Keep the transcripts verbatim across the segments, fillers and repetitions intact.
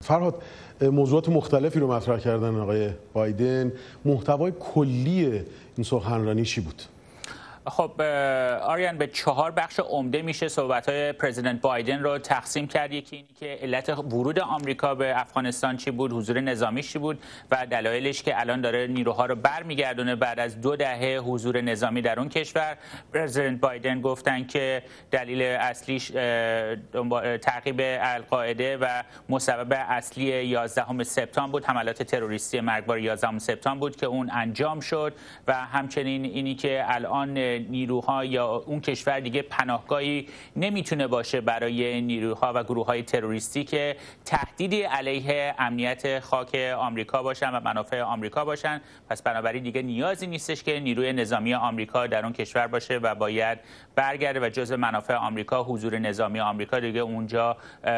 فرهاد، موضوعات مختلفی رو مطرح کردن آقای بایدن. محتوای کلی این سخنرانی چی بود؟ خب آریان، به چهار بخش عمده میشه صحبت‌های پرزیدنت بایدن رو تقسیم کرد. یکی اینی که علت ورود آمریکا به افغانستان چی بود، حضور نظامیش چی بود و دلایلش که الان داره نیروها رو برمیگردونه بعد از دو دهه حضور نظامی در اون کشور. پرزیدنت بایدن گفتن که دلیل اصلیش تعقیب القاعده و مسبب اصلی یازدهم سپتامبر بود، حملات تروریستی مرگبار یازدهم سپتامبر بود که اون انجام شد و همچنین اینی که الان نیروها یا اون کشور دیگه پناهگاهی نمیتونه باشه برای نیروها و گروه‌های تروریستی که تهدیدی علیه امنیت خاک آمریکا باشن و منافع آمریکا باشن. پس بنابراین دیگه نیازی نیستش که نیروی نظامی آمریکا در اون کشور باشه و باید برگرده و جزء منافع آمریکا حضور نظامی آمریکا دیگه اونجا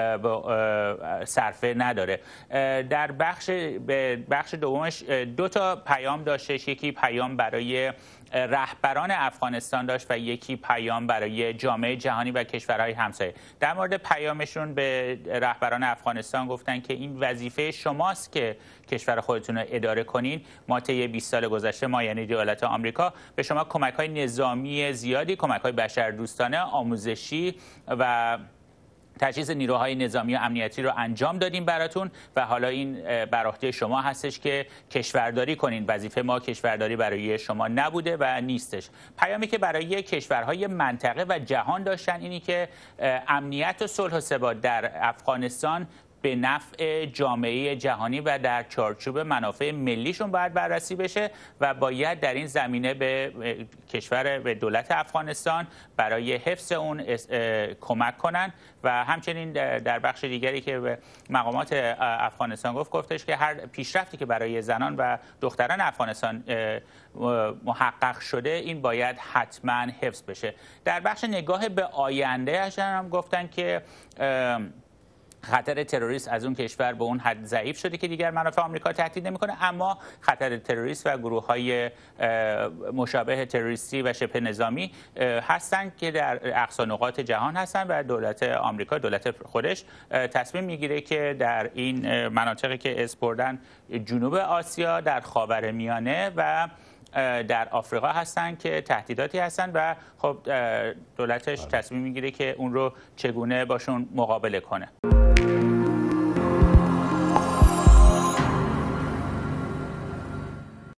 صرفه نداره. در بخش به بخش دومش دو تا پیام داشتش. یکی پیام برای رهبران افغانستان داشت و یکی پیام برای جامعه جهانی و کشورهای همسایه. در مورد پیامشون به رهبران افغانستان گفتن که این وظیفه شماست که کشور خودتون رو اداره کنین. ما طی بیست سال گذشته، ما یعنی دولت آمریکا، به شما کمک‌های نظامی زیادی، کمک‌های بشردوستانه، آموزشی و تجهیز نیروهای نظامی و امنیتی رو انجام دادیم براتون و حالا این بر عهده شما هستش که کشورداری کنین. وظیفه ما کشورداری برای شما نبوده و نیستش. پیامی که برای کشورهای منطقه و جهان داشتن اینی که امنیت و صلح و ثبات در افغانستان به نفع جامعه جهانی و در چارچوب منافع ملیشون باید بررسی بشه و باید در این زمینه به کشور به دولت افغانستان برای حفظ اون کمک کنن. و همچنین در بخش دیگری که به مقامات افغانستان گفت گفتش که هر پیشرفتی که برای زنان و دختران افغانستان محقق شده این باید حتما حفظ بشه. در بخش نگاه به آینده هم گفتن که خطر تروریست از اون کشور به اون حد ضعیف شده که دیگر منافع آمریکا تهدید نمیکنه، اما خطر تروریست و گروه‌های مشابه تروریستی و شبه نظامی هستند که در اقصا نقاط جهان هستند و دولت آمریکا، دولت خودش، تصمیم میگیره که در این مناطقی که اسم بردن، جنوب آسیا، در خاورمیانه و در آفریقا هستن که تهدیداتی هستن و خب دولتش تصمیم میگیره که اون رو چگونه باشون مقابله کنه.